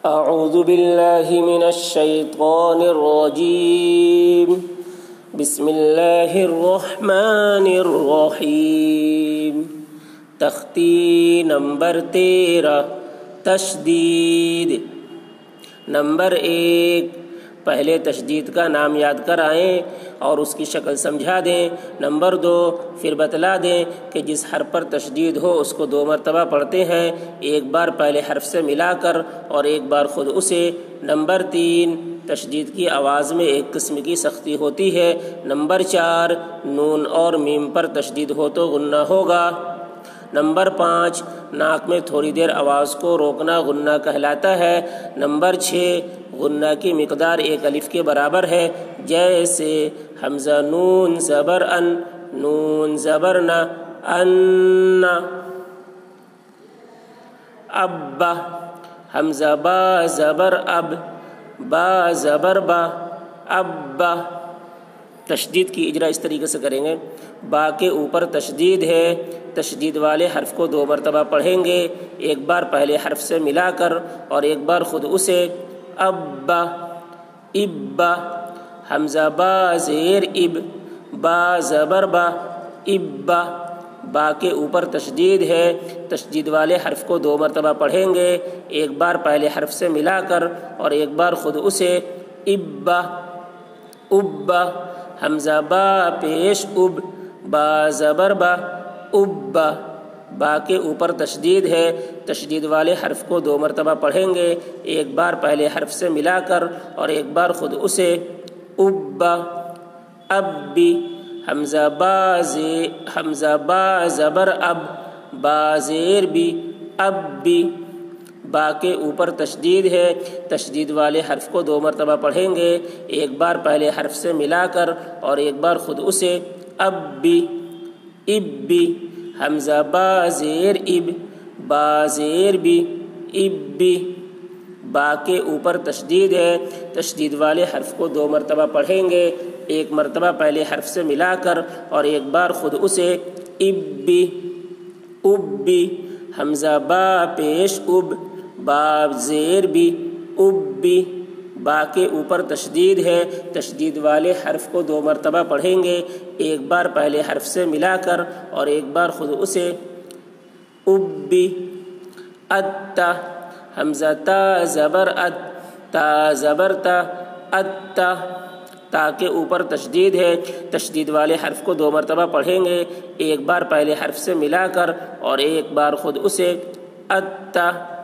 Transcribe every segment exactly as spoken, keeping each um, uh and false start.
اعوذ باللہ من الشیطان الرجیم بسم اللہ الرحمن الرحیم۔ تختی نمبر تیرہ، تشدید۔ نمبر ایک، پہلے تشدید کا نام یاد کرائیں اور اس کی شکل سمجھا دیں۔ نمبر دو، پھر بتلا دیں کہ جس حرف پر تشدید ہو اس کو دو مرتبہ پڑھتے ہیں، ایک بار پہلے حرف سے ملا کر اور ایک بار خود اسے۔ نمبر تین، تشدید کی آواز میں ایک قسم کی سختی ہوتی ہے۔ نمبر چار، نون اور میم پر تشدید ہو تو غنہ ہوگا۔ نمبر پانچ، ناک میں تھوڑی دیر آواز کو روکنا غنہ کہلاتا ہے۔ نمبر چھ، غنہ کی مقدار ایک الف کے برابر ہے، جیسے حمزہ نون زبر ان، نون زبر نہ، ان۔ اب، حمزہ با زبر اب، با زبر با، اب۔ تشدید کی اجرا اس طریقے سے کریں گے۔ با کے اوپر تشدید ہے، تشدید والے حرف کو دو مرتبہ پڑھیں گے، ایک بار پہلے حرف سے ملا کر اور ایک بار خود اسے۔ اب، اب، حمزہ با زیر اب، با زبر با، اب۔ با کے اوپر تشدید ہے، تشدید والے حرف کو دو مرتبہ پڑھیں گے، ایک بار پہلے حرف سے ملا کر اور ایک بار خود اسے۔ اب، اب، حمزہ با پیش اب، با زبر با، اب۔ با کے اوپر تشدید ہے، تشدید والے حرف کو دو مرتبہ پڑھیں گے، ایک بار پہلے حرف سے ملا کر اور ایک بار خود اسے۔ اب، اب، حمزہ با زی حمزہ با زبر اب، با زیر بی، اب بی۔ با کے اوپر تشدید ہے، تشدید والے حرف کو دو مرتبہ پڑھیں گے، ایک بار پہلے حرف سے ملا کر اور ایک بار خود اسے۔ اب بی، اب بی، حمزہ با زیر اب، با زیر بی، اب بی۔ با کے اوپر تشدید ہے، تشدید والے حرف کو دو مرتبہ پڑھیں گے، ایک مرتبہ پہلے حرف سے ملا کر اور ایک بار خود اسے۔ اب بی، اب بی، حمزہ با پیش اب، با زیر بی، اب بی۔ با کے اوپر تشدید ہے، تشدید والے حرف کو دو مرتبہ پڑھیں گے، ایک بار پہلے حرف سے ملا کر اور ایک بار خود اسے۔ اب بی، ات، حمزہ تا زبر ات، تا زبر تا، ات۔ تا کے اوپر تشدید ہے، تشدید والے حرف کو دو مرتبہ پڑھیں گے، ایک بار پہلے حرف سے ملا کر اور ایک بار خود اسے۔ ات،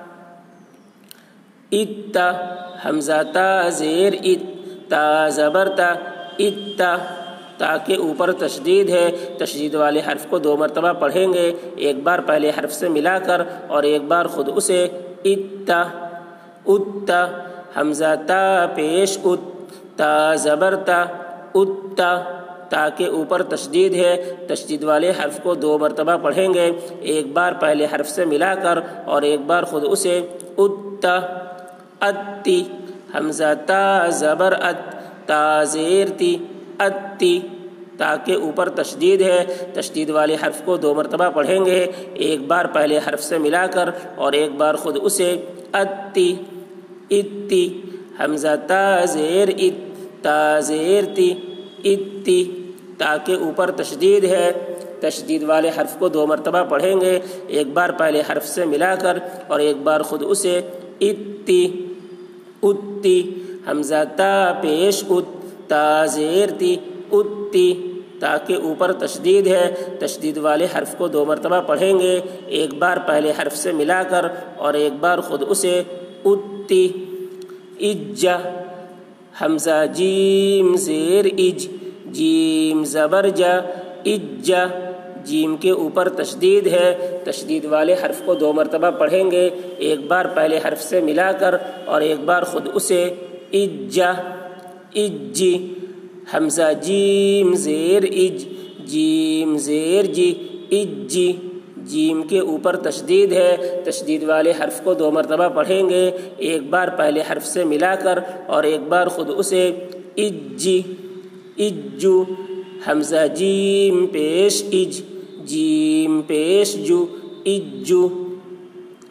ات، حمزہ تا زیر ات، تا زبر تا، ات۔ تا کے اوپر تشدید ہے، تشدید والے حرف کو دو مرتبہ پڑھیں گے، ایک بار پہلے حرف سے ملا کر اور ایک بار خود اسے۔ ات، ات، حمزہ تا پیش ات، تا زبر تا، ات۔ تا کے اوپر تشدید ہے، تشدید والے حرف کو دو مرتبہ پڑھیں گے، ایک بار پہلے حرف سے ملا کر اور ایک بار خود اسے۔ ات، اتی، حمزہ تا زبر ات، تا زیر تی، اتی۔ تا کے اوپر تشدید ہے، تشدید والے حرف کو دو مرتبہ پڑھیں گے، ایک بار پہلے حرف سے ملا کر اور ایک بار خود اسے۔ اتی، اتی، حمزہ تا زیر ات، تا زیر تی، اتی۔ تا کے اوپر تشدید ہے، تشدید والے حرف کو دو مرتبہ پڑھیں گے، ایک بار پہلے حرف سے ملا کر اور ایک بار خود اسے۔ اتی، اتی، حمزہ تا پیش ات، تا زیر تی، اتی۔ تا کے اوپر تشدید ہے، تشدید والے حرف کو دو مرتبہ پڑھیں گے، ایک بار پہلے حرف سے ملا کر اور ایک بار خود اسے۔ اتی، اج، حمزہ جیم زیر اج، جیم زبر جا، اج۔ جیم کے اوپر تشدید ہے، تشدید والے حرف کو دو مرتبہ پڑھیں گے، ایک بار پہلے حرف سے ملا کر اور ایک بار خود اسے۔ اج، اج، حمزہ جیم زیر اج، جیم زیر جی، اجی۔ جیم کے اوپر تشدید ہے، تشدید والے حرف کو دو مرتبہ پڑھیں گے، ایک بار پہلے حرف سے ملا کر اور ایک بار خود اسے۔ اجی، اجو، حمزہ جیم پیش اج، جیم پیش جو، اجو۔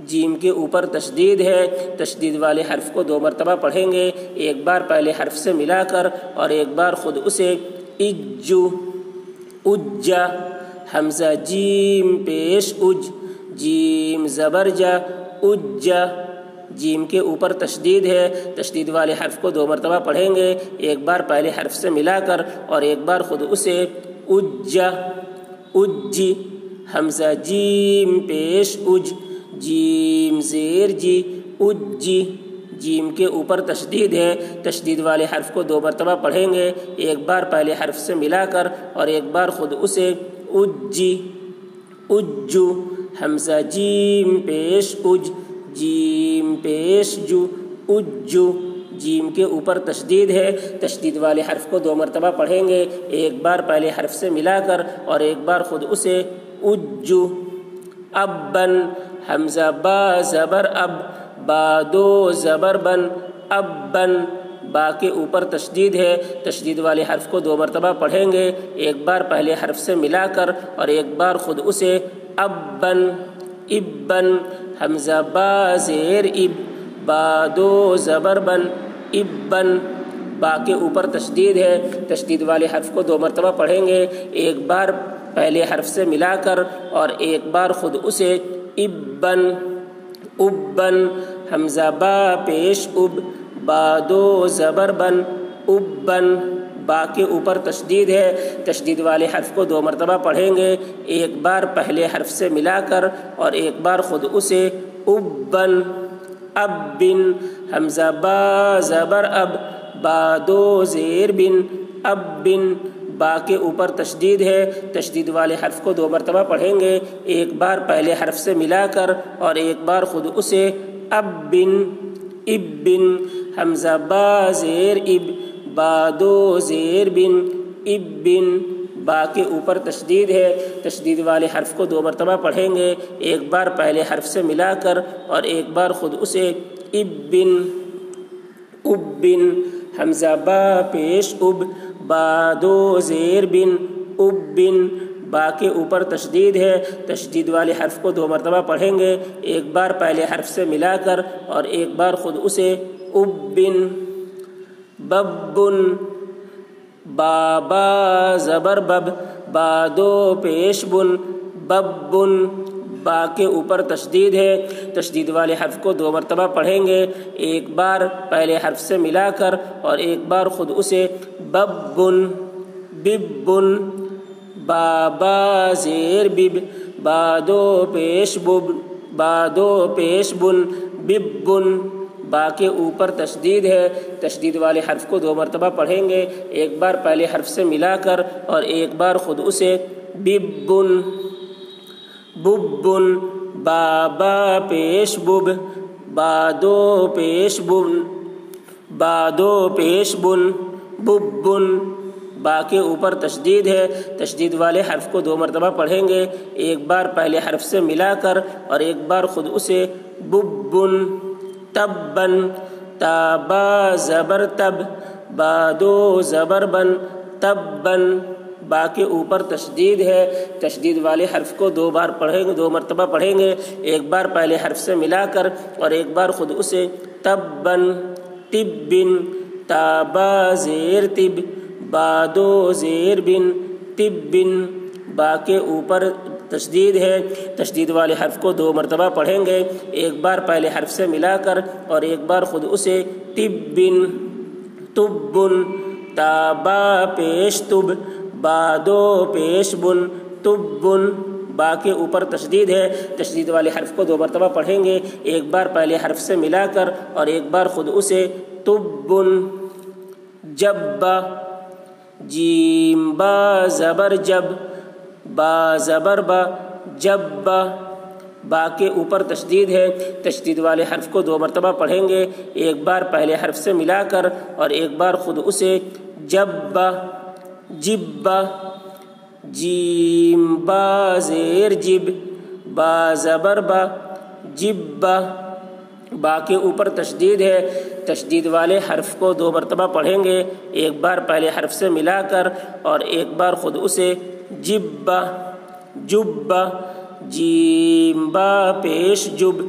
جیم کے اوپر تشدید ہے، تشدید والے حرف کو دو مرتبہ پڑھیں گے، ایک بار پہلے حرف سے ملا کر اور ایک بار خود اسے۔ اجو، اجا، حمزہ جیم پیش اج، جیم زبر جا، اجا، جیم کے اوپر تشدید ہے، تشدید والے حرف کو دو مرتبہ پڑھیں گے، ایک بار پہلے حرف سے ملا کر اور ایک بار خود اسے۔ اجا، اجی، حمزہ جیم پیش اج، جیم زیر جی، اجی، جیم کے اوپر تشدید ہے، تشدید والے حرف کو دو مرتبہ پڑھیں گے، ایک بار پہلے حرف سے ملا کر اور ایک بار خود اسے۔ اجی، اجو، حمزہ جیم پیش اج، جیم پیش جو، اجو، جیم کے اوپر تشدید ہے، تشدید والے حرف کو دو مرتبہ پڑھیں گے، ایک بار پہلے حرف سے ملا کر اور ایک بار خود اسے۔ اجو، ابن، حمزہ با زبر اب، با دو زبر بن، ابن، با کے اوپر تشدید ہے، تشدید والے حرف کو دو مرتبہ پڑھیں گے، ایک بار پہلے حرف سے ملا کر اور ایک بار خود اسے۔ ابن، ابن، حمزہ با زیر اب، با دو زبر بن، ابن، با کے اوپر تشدید ہے، تشدید والے حرف کو دو مرتبہ پڑھیں گے، ایک بار پہلے حرف سے ملا کر اور ایک بار خود اسے۔ ابن، ابن، حمزہ با پیش اب، با دو زبر بن، ابن، با کے اوپر تشدید ہے، تشدید والے حرف کو دو مرتبہ پڑھیں گے، ایک بار پہلے حرف سے ملا کر اور ایک بار خود اسے۔ ابن، ابن، حمزہ با زبر اب، با دو زیر بن، ابن، با کے اوپر تشدید ہے، تشدید والے حرف کو دو مرتبہ پڑھیں گے، ایک بار پہلے حرف سے ملا کر اور ایک بار خود اسے۔ ابن، ابن، حمزہ با زیر اب، با دو زیر بن، ابن، با کے اوپر تشدید ہے، تشدید والے حرف کو دو مرتبہ پڑھیں گے، ایک بار پہلے حرف سے ملا کر اور ایک بار خود اسے۔ ابن، ابن، حمزہ با پیش اب، با دو زیر بن، ابن، با کے اوپر تشدید ہے، تشدید والے حرف کو دو مرتبہ پڑھیں گے، ایک بار پہلے حرف سے ملا کر اور ایک بار خود اسے۔ ابن، ببن، بابا زبر بب، با دو پیش بن، ببن، با کے اوپر تشدید ہے، تشدید والے حرف کو دو مرتبہ پڑھیں گے، ایک بار پہلے حرف سے ملا کر اور ایک بار خود اسے۔ ببن، ببن، بابا زیر بب، با دو پیش بب، با دو پیش بن، ببن، با کے اوپر تشدید ہے، تشدید والے حرف کو دو مرتبہ پڑھیں گے، ایک بار پہلے حرف سے ملا کر اور ایک بار خود اسے۔ ببن، ببن، بابا پیش بب، با دو پیش بن، با دو پیش بن، ببن، با کے اوپر تشدید ہے، تشدید والے حرف کو دو مرتبہ پڑھیں گے، ایک بار پہلے حرف سے ملا کر اور ایک بار خود اسے۔ ببن، تبن، تابا زبر تب، با دو زبر بن، تبن، با کے اوپر تشدید ہے، تشدید والے حرف کو دو بار پڑھیں گے، دو مرتبہ پڑھیں گے، ایک بار پہلے حرف سے ملا کر اور ایک بار خود اسے۔ تبن، تبن، تابا زیر تب، با دو زیر بن، تبن، با کے اوپر تشدید ہے، تشدید والے حرف کو دو مرتبہ پڑھیں گے، ایک بار پہلے حرف سے ملا کر اور ایک بار خود اسے۔ تبن، تبن، تابا پیش تب، با دو پیش بن، تبن، با کے اوپر تشدید ہے، تشدید والے حرف کو دو مرتبہ پڑھیں گے، ایک بار پہلے حرف سے ملا کر اور ایک بار خود اسے۔ تبن، جبا، جیم با زبر جب، با زبر با، جبا، با کے اوپر تشدید ہے، تشدید والے حرف کو دو مرتبہ پڑھیں گے، ایک بار پہلے حرف سے ملا کر اور ایک بار خود اسے۔ جبا، جبا، جیم با زیر جب، با زبر با، جبا، با کے اوپر تشدید ہے، تشدید والے حرف کو دو مرتبہ پڑھیں گے، ایک بار پہلے حرف سے ملا کر اور ایک بار خود اسے۔ جبا، جبا، جیم با پیش جب،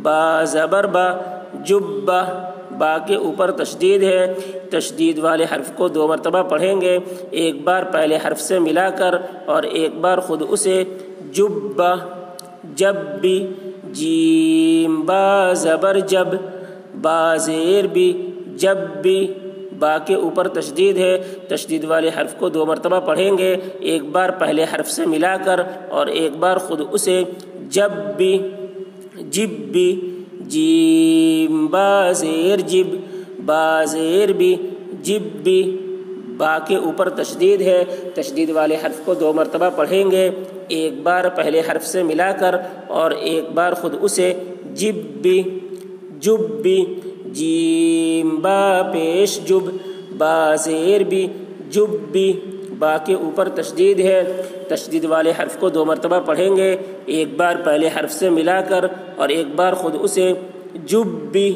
با زبر با جبہ، با کے اوپر تشدید ہے، تشدید والے حرف کو دو مرتبہ پڑھیں گے، ایک بار پہلے حرف سے ملا کر اور ایک بار خود اسے، جبہ جب بھی، جیم با زبر جب، با زیر بھی، جب بھی، با کے اوپر تشدید ہے، تشدید والے حرف کو دو مرتبہ پڑھیں گے، ایک بار پہلے حرف سے ملا کر اور ایک بار خود اسے، جب بھی، جب بھی، جیم با زیر جب، با زیر بھی، جب بھی، با کے اوپر تشدید ہے، تشدید والے حرف کو دو مرتبہ پڑھیں گے، ایک بار پہلے حرف سے ملا کر اور ایک بار خود اسے، جب بھی، جب بھی، جیم با پیش جب، با زیر بھی، جب بھی، با کے اوپر تشدید ہے، تشدید والے حرف کو دو مرتبہ پڑھیں گے، ایک بار پہلے حرف سے ملا کر اور ایک بار خود اسے، جب بھی،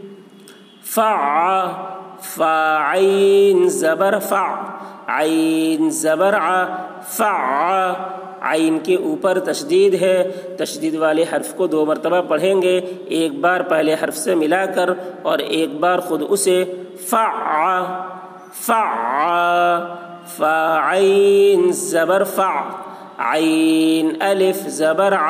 فع، فا عین زبر فع، عین زبر ع، فع، عین کے اوپر تشدید ہے، تشدید والے حرف کو دو مرتبہ پڑھیں گے، ایک بار پہلے حرف سے ملا کر اور ایک بار خود اسے، فع، فع، فا عین زبر فع، عین الف زبر ع،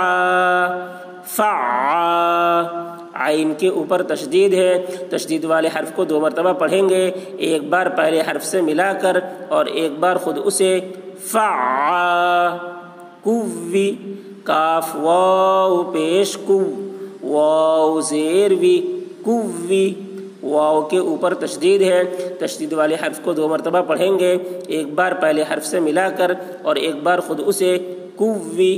فع، عین کے اوپر تشدید ہے، تشدید والے حرف کو دو مرتبہ پڑھیں گے، ایک بار پہلے حرف سے ملا کر اور ایک بار خود اسے، فع، کوی، کاف واو پیش کو، واو زیر وی، کوی، واو کے اوپر تشدید ہے، تشدید والے حرف کو دو مرتبہ پڑھیں گے، ایک بار پہلے حرف سے ملا کر اور ایک بار خود اسے، کوی،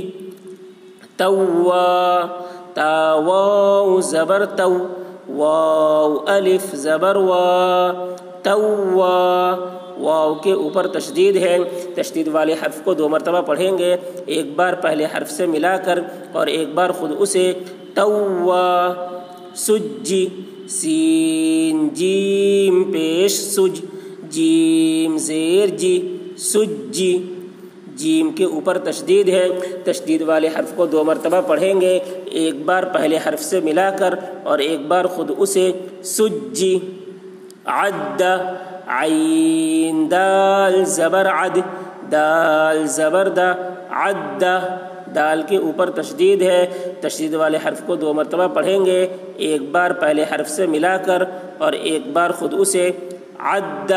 توا، تا واو زبر تو، واو الف زبر وا، توا، واو کے اوپر تشدید ہے، تشدید والے حرف کو دو مرتبہ پڑھیں گے، ایک بار پہلے حرف سے ملا کر اور ایک بار خود اسے، توا، سجی، سین جیم پیش سج، جیم زیر جی، سجی، جیم کے اوپر تشدید ہے، تشدید والے حرف کو دو مرتبہ پڑھیں گے، ایک بار پہلے حرف سے ملا کر اور ایک بار خود اسے، سجی، عد، عین دال زبر عد، دال زبر دا، عد، دال کے اوپر تشدید ہے، تشدید والے حرف کو دو مرتبہ پڑھیں گے، ایک بار پہلے حرف سے ملا کر اور ایک بار خود اسے، عد،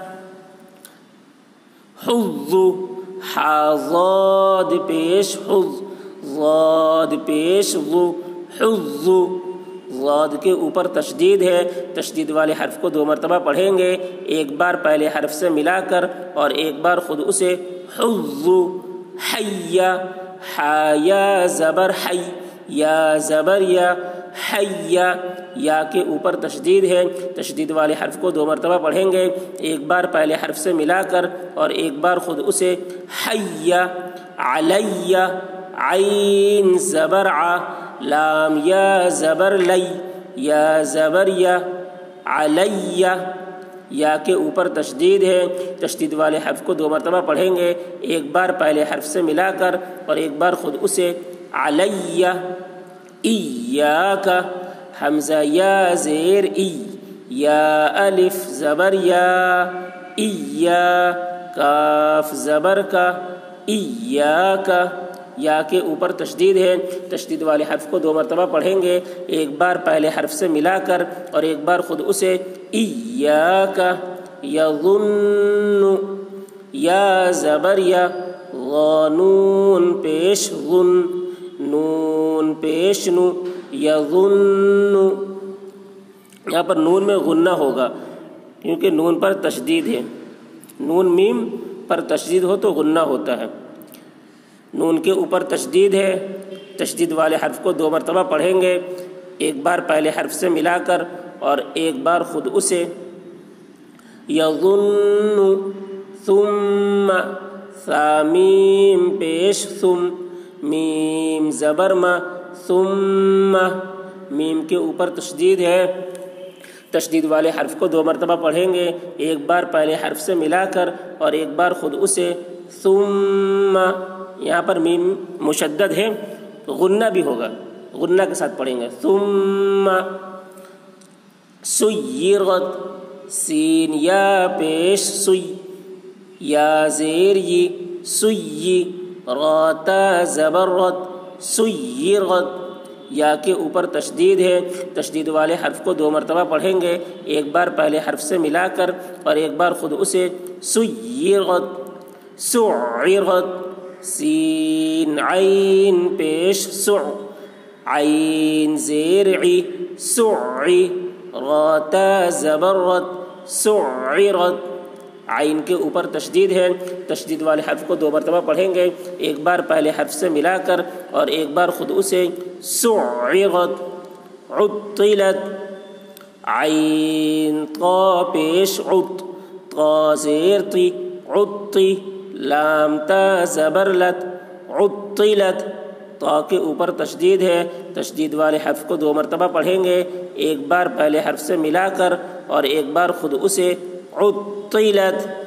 حظ، حاضاد پیش حظ، ضاد پیش ضو، حظ، ضاد کے اوپر تشدید ہے، تشدید والے حرف کو دو مرتبہ پڑھیں گے، ایک بار پہلے حرف سے ملا کر اور ایک بار خود اسے، حظ، حی، حیا زبر حی، یا زبر یا، حی، یا کے اوپر تشدید ہے، تشدید والے حرف کو دو مرتبہ پڑھیں گے، ایک بار پہلے حرف سے ملا کر اور ایک بار خود اسے، حی، علی، عین زبر ع، لام یا زبر لی، یا زبر یا، علی، یا کے اوپر تشدید ہے، تشدید والے حرف کو دو مرتبہ پڑھیں گے، ایک بار پہلے حرف سے ملا کر اور ایک بار خود اسے، علی، ایاک، حمزہ یا زیر ای، یا الف زبر یا، ایا، کاف زبر کا، ایاک، یا کے اوپر تشدید ہے، تشدید والے حرف کو دو مرتبہ پڑھیں گے، ایک بار پہلے حرف سے ملا کر اور ایک بار خود اسے، ایاک، یظن، یا زبر یا، غانون پیش غن، نون پیش نو، یظن، یہاں پر نون میں غنہ ہوگا کیونکہ نون پر تشدید ہے، نون میم پر تشدید ہو تو غنہ ہوتا ہے، نون کے اوپر تشدید ہے، تشدید والے حرف کو دو مرتبہ پڑھیں گے، ایک بار پہلے حرف سے ملا کر اور ایک بار خود اسے، یظن، ثم، ثامیم پیش ثم، میم زبر ما، ثم، میم کے اوپر تشدید ہے، تشدید والے حرف کو دو مرتبہ پڑھیں گے، ایک بار پہلے حرف سے ملا کر اور ایک بار خود اسے، ثم، یہاں پر میم مشدد ہے غنہ بھی ہوگا غنہ کے ساتھ پڑھیں گے. ثم سیرت سین یا پیش سوی یا زیر ی سوی را تا زبر رت سیرت. یا کے اوپر تشدید ہے، تشدید والے حرف کو دو مرتبہ پڑھیں گے، ایک بار پہلے حرف سے ملا کر اور ایک بار خود اسے. سیرت سعرت سین عین پیش سع عین زیر عی سعی را تا زبر رت سعرت. عین کے اوپر تشدید ہے، تشدید والے حرف کو دو مرتبہ پڑھیں گے، ایک بار پہلے حرف سے ملا کر اور ایک بار خود اسے. سعرت عطلت عین طا پیش عط طا زیر طی عطی لام تا زبر لت عطلت. طا کے اوپر تشدید ہے، تشدید والے حرف کو دو مرتبہ پڑھیں گے، ایک بار پہلے حرف سے ملا کر اور ایک بار خود اسے. عطلت